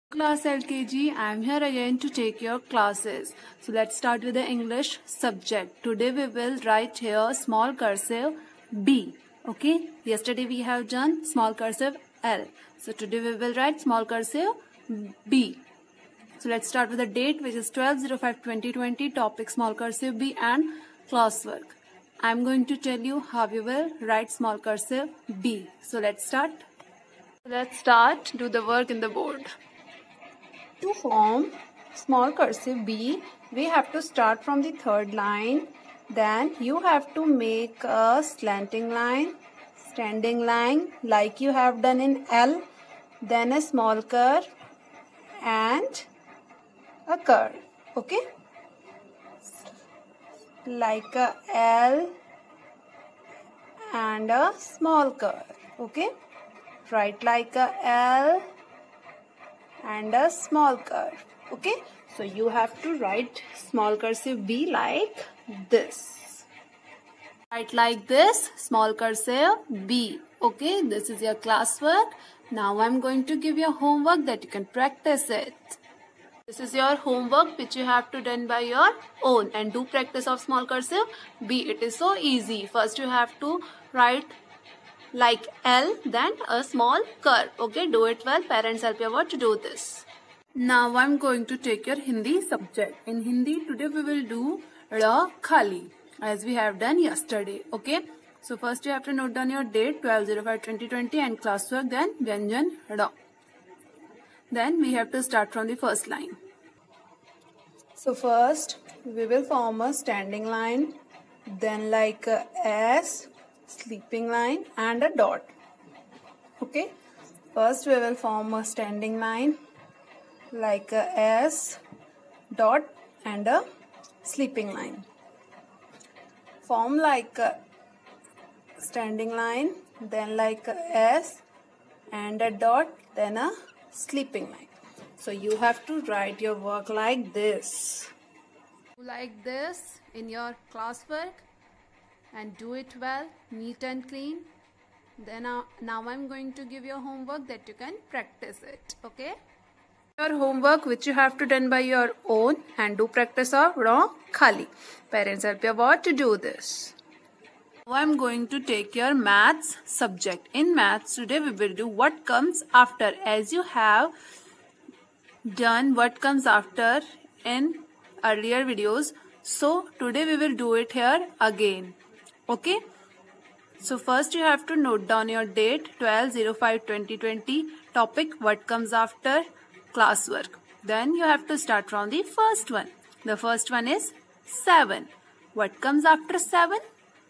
Class LKG, I am here again to take your classes. So let's start with the English subject. Today we will write here small cursive B. Okay, yesterday we have done small cursive L. So today we will write small cursive B. So let's start with the date, which is 12/05/2020, topic small cursive B and classwork. I am going to tell you how you will write small cursive B. So let's start. Do the work in the board. To form small cursive B, we have to start from the third line. Then you have to make a slanting line, standing line like you have done in L, then a small curve and a curve. Okay? Like a L and a small curve. Okay? Write like a L and a small curve. Okay, so you have to write small cursive B like this. Write like this, small cursive B. Okay, this is your classwork. Now I'm going to give you homework that you can practice it. This is your homework which you have to done by your own, and do practice of small cursive B. It is so easy. First you have to write like L, then a small curve. Okay, do it well. Parents help you out to do this. Now I'm going to take your Hindi subject. In Hindi today we will do Ra Khali as we have done yesterday. Okay, so first you have to note down your date 12/05/2020 and classwork, then Vyanjan Ra. Then we have to start from the first line. So first we will form a standing line, then like a S, sleeping line and a dot. Okay, first we will form a standing line like a S, dot and a sleeping line. Form like a standing line, then like a S and a dot, then a sleeping line. So you have to write your work like this. Like this in your classwork, and do it well, neat and clean. Then now I'm going to give you homework that you can practice it. Okay, your homework which you have to done by your own, and do practice of Ra Khali. Parents help you what to do this. Now I'm going to take your maths subject. In maths today we will do what comes after, as you have done what comes after in earlier videos. So today we will do it here again. Okay, so first you have to note down your date 12/05/2020, topic what comes after, classwork. Then you have to start from the first one. The first one is 7. What comes after 7?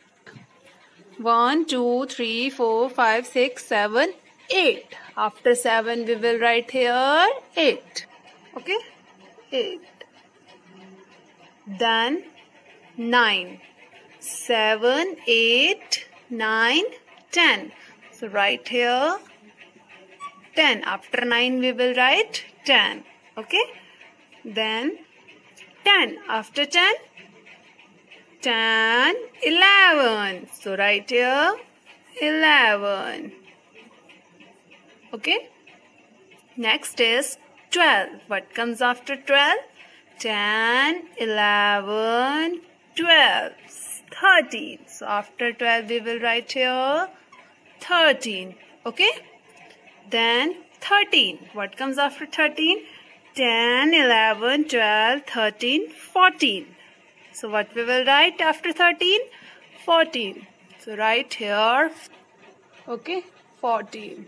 1, 2, 3, 4, 5, 6, 7, 8. After 7 we will write here 8. Okay, 8. Then 9. 7, 8, 9, 10. So write here 10. After 9 we will write 10. Okay. Then 10. After 10, 10, 11. So write here 11. Okay. Next is 12. What comes after 12? 10, 11, 12. 13. So after 12 we will write here 13. Okay. Then 13. What comes after 13? 10, 11, 12, 13, 14. So what we will write after 13? 14. So write here, okay, 14.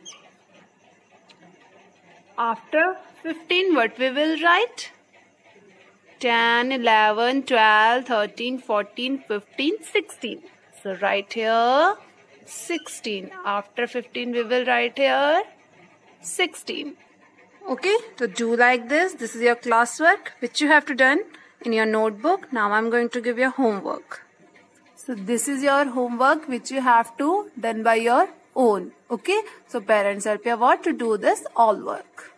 After 15 what we will write? 10, 11, 12, 13, 14, 15, 16. So write here 16. After 15 we will write here 16. Okay, so do like this. This is your classwork which you have to done in your notebook. Now I'm going to give you homework. So this is your homework which you have to done by your own. Okay, so parents help you what to do this all work.